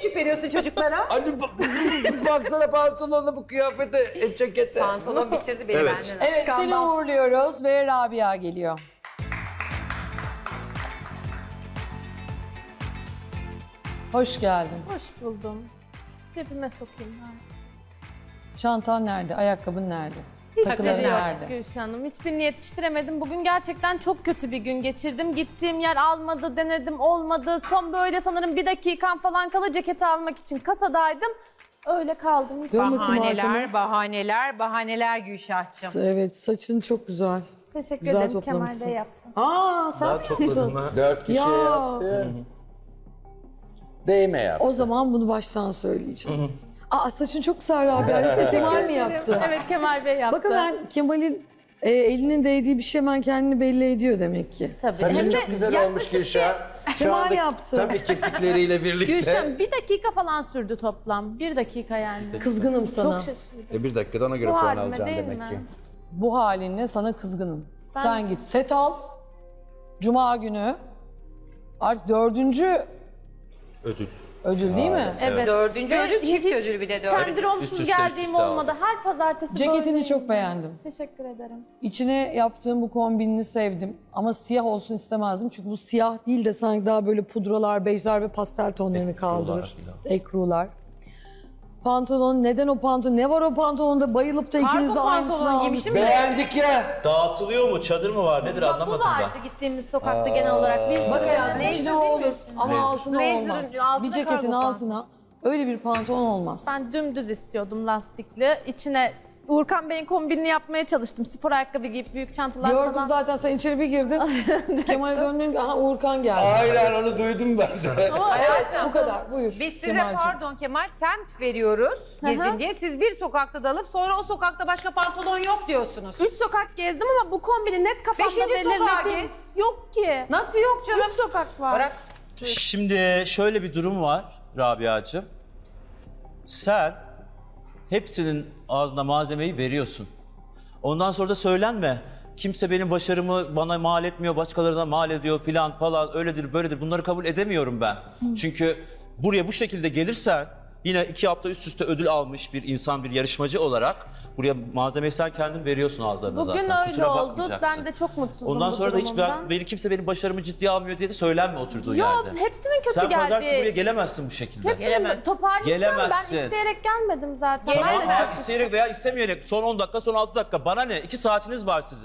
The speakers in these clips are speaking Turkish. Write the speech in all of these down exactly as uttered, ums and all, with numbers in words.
veriyorsun çocuklara? Anne baksana pantolonuna, bu kıyafete, e, cekete. Pantolon bitirdi beni Evet. benden. Evet, seni uğurluyoruz ve Rabia geliyor. Hoş geldin. Hoş buldum. Cebime sokayım ben. Çantan nerede? Ayakkabın nerede? Takıların Takıları yok nerede? Gülşah Hanım. Hiçbirini yetiştiremedim. Bugün gerçekten çok kötü bir gün geçirdim. Gittiğim yer almadı, denedim, olmadı. Son böyle sanırım bir dakikam falan kala ceketi almak için kasadaydım. Öyle kaldım. Dön bakayım Bahaneler, arkana. bahaneler, bahaneler Gülşah'cığım. Evet, saçın çok güzel. Teşekkür Güzel ederim. Kemal toplamışsın. Bey yaptı. Aa, sen mi yaptın? Dört kişiye Ya. yaptı. Değme yaptı. O zaman bunu baştan söyleyeceğim. Aa, saçın çok güzel Rabia. Yoksa Kemal mi yaptı? Evet, Kemal Bey yaptı. Bakın ben Kemal'in e, elinin değdiği bir şey hemen kendini belli ediyor demek ki. Tabii. Saçın Hem de çok güzel olmuş Gülşah. Şu Kemal anda yaptı. tabii kesikleriyle birlikte. Gülşah bir dakika falan sürdü toplam. Bir dakika yani. Kızgınım sana. Çok şaşırdım. E bir dakikada ona göre Bu puan halime alacağım değil demek mi? ki. Bu halinle sana kızgınım. Ben- Sen git set al. Cuma günü artık dördüncü Ödül. ödül değil mi? Evet. Dördüncü Ve ödül, çift hiç ödül bir de dördüncü. Sendromsuz Üst üste, üst geldiğim üste olmadı. Her pazartesi Ceketini böyleyim. çok beğendim. Teşekkür ederim. İçine yaptığım bu kombinini sevdim. Ama siyah olsun istemezdim. Çünkü bu siyah değil de sanki daha böyle pudralar, bejler ve pastel tonlarını kaldırır. Ekrular. Pantolon, neden o pantolon? Ne var o pantolonda? Bayılıp da ikiniz de Kargo aynısını pantolon giymiştim. almışsınız. Beğendik ya. Dağıtılıyor mu? Çadır mı var? Nedir Bak, bu anlamadım vardı ben. gittiğimiz sokakta genel olarak. Bir Bak sürü hayatım de- içine o olur ama Blazer. altına Blazer'ın olmaz. altına Bir ceketin kargo altına öyle bir pantolon olmaz. Ben dümdüz istiyordum lastikli. İçine Uğurkan Bey'in kombinini yapmaya çalıştım. Spor ayakkabı giyip büyük çantalar Gördüm falan. zaten sen içeri bir girdin. Kemal'e döndün, aha Uğurkan geldi. Aynen onu duydum ben de. Evet bu kadar buyur. Biz size Kemal'cim. pardon Kemal semt veriyoruz Hı hı. gezin diye. Siz bir sokakta dalıp sonra o sokakta başka pantolon yok diyorsunuz. Üç sokak gezdim ama bu kombini net kafamda Beşinci sokağa belirledim. gez. Yok ki. Nasıl yok canım? Üç sokak var. Bırak. Şimdi şöyle bir durum var Rabia'cığım. Sen hepsinin ağzına malzemeyi veriyorsun. Ondan sonra da söylenme. Kimse benim başarımı bana mal etmiyor, başkalarına mal ediyor filan falan, öyledir böyledir. Bunları kabul edemiyorum ben. Çünkü buraya bu şekilde gelirsen, yine iki hafta üst üste ödül almış bir insan, bir yarışmacı olarak buraya malzemeyi sen kendin veriyorsun ağızlarına zaten. Bugün öyle Kusura oldu. bakmayacaksın. Ben de çok mutsuzum Ondan bu sonra da hiç ben, durumumdan. beni kimse benim başarımı ciddiye almıyor diye de söylenme oturduğun Yok, yerde. hepsinin kötü sen geldi. pazartesi buraya gelemezsin bu şekilde. Hepsini Gelemez. toparlayacağım. Gelemezsin. Ben isteyerek gelmedim zaten. Tamam, Ben de ha, çok isteyerek veya istemeyerek son on dakika, son altı dakika. Bana ne? iki saatiniz var sizin.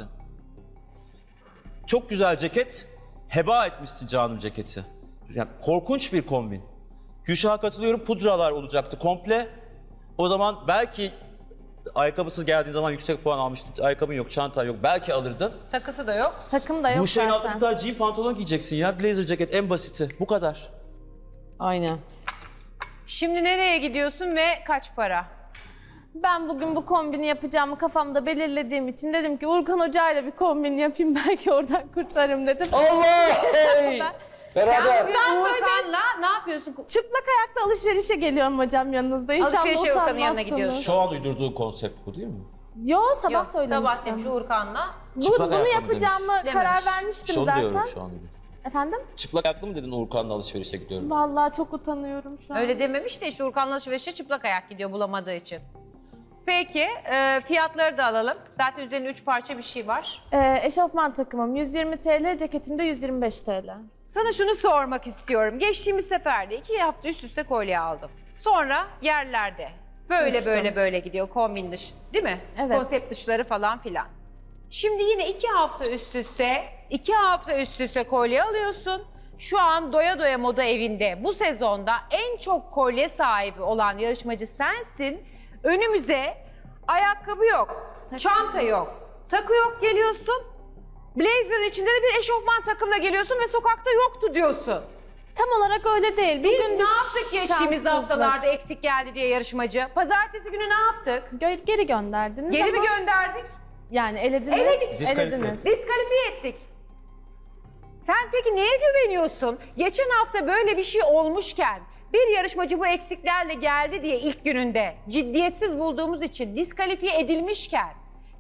Çok güzel ceket. Heba etmişsin canım ceketi. Yani korkunç bir kombin. Gülşah'a katılıyorum. Pudralar olacaktı komple. O zaman belki ayakkabısız geldiğin zaman yüksek puan almıştın. Ayakkabın yok, çantan yok. Belki alırdın. Takısı da yok. takım da yok Bu şeyin altına zaten. bir tane jean pantolon giyeceksin ya. Blazer ceket en basiti. Bu kadar. Aynen. Şimdi nereye gidiyorsun ve kaç para? Ben bugün bu kombini yapacağımı kafamda belirlediğim için dedim ki Uğurkan Hoca'yla bir kombin yapayım belki oradan kurtarırım dedim. Allah! Hey! Sen Beraber. bugün Ben böyle- Uğurkan'la ne yapıyorsun? Çıplak ayakla alışverişe geliyorum hocam yanınızda. İnşallah Alışverişe Uğurkan'ın yanına utanmazsınız. gidiyorsun. Şu an uydurduğun konsept bu değil mi? Yo sabah Yok, söylemiştim. sabah demiş Uğurkan'la. Bu, Çıplak bunu ayakkabı yapacağımı demiş. karar Dememiş. vermiştim İşte onu zaten. diyorum şu an. Efendim? Çıplak ayaklı mı dedin Uğurkan'la alışverişe gidiyorum? Vallahi çok utanıyorum şu an. Öyle dememiş de işte Uğurkan'la alışverişe çıplak ayak gidiyor bulamadığı için. Peki e, fiyatları da alalım. Zaten üzerinde üç parça bir şey var. Ee, eşofman takımım yüz yirmi TL, ceketim de yüz yirmi beş TL. Sana şunu sormak istiyorum. Geçtiğimiz seferde iki hafta üst üste kolye aldım. Sonra yerlerde böyle Düştüm. böyle böyle gidiyor kombin dış, değil mi? Evet. Konsept dışları falan filan. Şimdi yine iki hafta üst üste, iki hafta üst üste kolye alıyorsun. Şu an Doya Doya Moda Evi'nde bu sezonda en çok kolye sahibi olan yarışmacı sensin. Önümüze ayakkabı yok, çanta yok, takı yok geliyorsun. Blazer'ın içinde de bir eşofman takımla geliyorsun ve sokakta yoktu diyorsun. Tam olarak öyle değil. Biz Bugün ne bir yaptık geçtiğimiz şanssızlık. haftalarda eksik geldi diye yarışmacı? Pazartesi günü ne yaptık? Gö- geri gönderdiniz Geri mi ama gönderdik? yani elediniz. Eledik. Diskalifiye. Elediniz. Diskalifiye ettik. Sen peki neye güveniyorsun? Geçen hafta böyle bir şey olmuşken bir yarışmacı bu eksiklerle geldi diye ilk gününde ciddiyetsiz bulduğumuz için diskalifiye edilmişken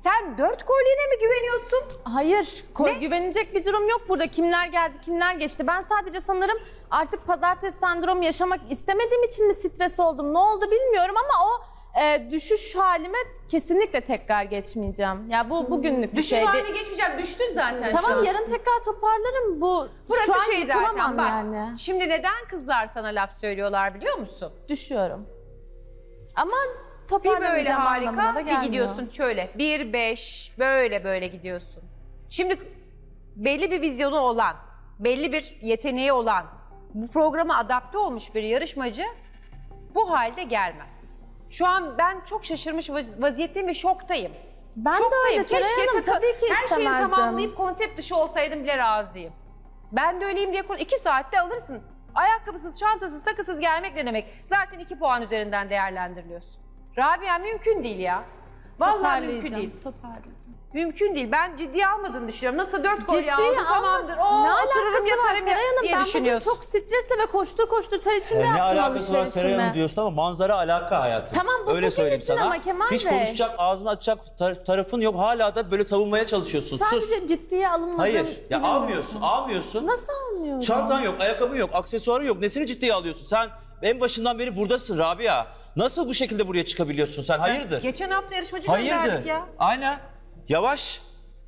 Sen dört kolyene mi güveniyorsun? Hayır, koy, Ne? güvenilecek bir durum yok burada. Kimler geldi, kimler geçti. Ben sadece sanırım artık pazartesi sendromu yaşamak istemediğim için mi stres oldum, ne oldu bilmiyorum ama o e, düşüş halime kesinlikle tekrar geçmeyeceğim. Ya bu bugünlük bir Düşün şeydi. haline geçmeyeceğim. Düştün zaten. Tamam, Şans. yarın tekrar toparlarım. Bu Burası şu an şey zaten yıkılamam bak. yani. Şimdi neden kızlar sana laf söylüyorlar biliyor musun? Düşüyorum. Ama Bir toparlamayacağım böyle anlamına harika da bir gelmiyor. gidiyorsun şöyle. Bir beş böyle böyle gidiyorsun. Şimdi belli bir vizyonu olan, belli bir yeteneği olan, bu programa adapte olmuş bir yarışmacı bu halde gelmez. Şu an ben çok şaşırmış vaz- vaziyetteyim ve şoktayım. Ben de Şoktayım. öyle Seray Keşke Hanım, takı- tabii ki her şeyi istemezdim. tamamlayıp konsept dışı olsaydım bile razıyım. Ben de öyleyim diye konu- iki saatte alırsın. Ayakkabısız, çantasız, takısız gelmek ne demek? Zaten iki puan üzerinden değerlendiriliyorsun. Rabia mümkün değil ya. Vallahi mümkün Toparlayacağım, değil. toparlayacağım. Mümkün değil. Ben ciddiye almadığını düşünüyorum. Nasıl dört kolye Ciddiye aldı alma. tamamdır. Oo, Ne otururum alakası var yatarım Seray Hanım? diye Ben bugün düşünüyorsun. çok stresli ve koştur koştur ter içinde E, ne yaptım alakası var Seray Hanım alışverişimi. diyorsun ama manzara alaka hayatım. Tamam, bu Öyle bugün söyleyeyim için sana. ama Kemal Hiç Bey. konuşacak, ağzını açacak tar- tarafın yok. Hala da böyle savunmaya çalışıyorsun. Sus. Sadece ciddiye alınmadığım Hayır. Ya bilemezsin. almıyorsun, almıyorsun. Nasıl almıyorum? Çantan yok, ayakkabın yok, aksesuarın yok. Nesini ciddiye alıyorsun? Sen en başından beri buradasın Rabia. Nasıl bu şekilde buraya çıkabiliyorsun sen? Hayırdır? Geçen hafta yarışmacı gönderdik Hayırdır? ya. Aynen. Yavaş.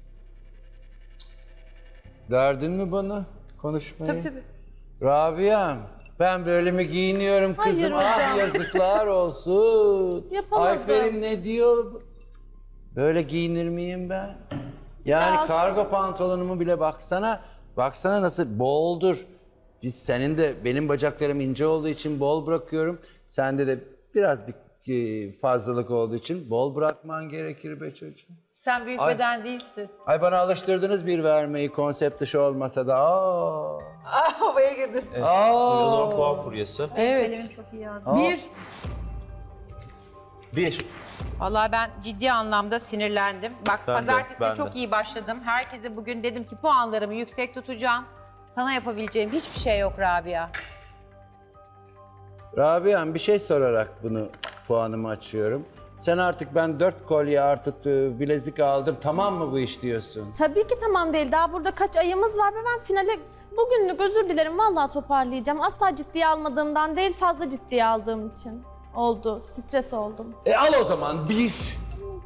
Derdin mi bana konuşmayı? Tabii tabii. Rabia'm, ben böyle mi giyiniyorum kızım? Hayır Ah hocam. yazıklar olsun. Yapamadım. Ayfer'im ne diyor? Böyle giyinir miyim ben? Yani Daha- kargo pantolonumu bile baksana. Baksana nasıl boldur. Biz senin de benim bacaklarım ince olduğu için bol bırakıyorum. Sende de biraz bir e, fazlalık olduğu için bol bırakman gerekir be çocuğum. Sen büyük Ay. beden değilsin. Ay bana alıştırdınız bir vermeyi konsept dışı olmasa da. Aa. Ah, havaya girdin. Aa. O zaman puan furyası. Evet. Çok iyi yazdım. Bir. Bir. Vallahi ben ciddi anlamda sinirlendim. Bak Ben de, pazartesi ben çok de. iyi başladım. Herkese bugün dedim ki puanlarımı yüksek tutacağım. Sana yapabileceğim hiçbir şey yok Rabia. Rabia'm bir şey sorarak bunu puanımı açıyorum. Sen artık ben dört kolye artı e, bilezik aldım tamam mı bu iş diyorsun? Tabii ki tamam değil. Daha burada kaç ayımız var ve ben finale bugünlük özür dilerim. Vallahi toparlayacağım. Asla ciddiye almadığımdan değil, fazla ciddiye aldığım için oldu. Stres oldum. E al o zaman bir.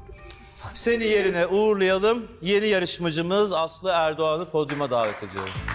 Seni yerine uğurlayalım. Yeni yarışmacımız Aslı Erdoğan'ı podyuma davet ediyorum.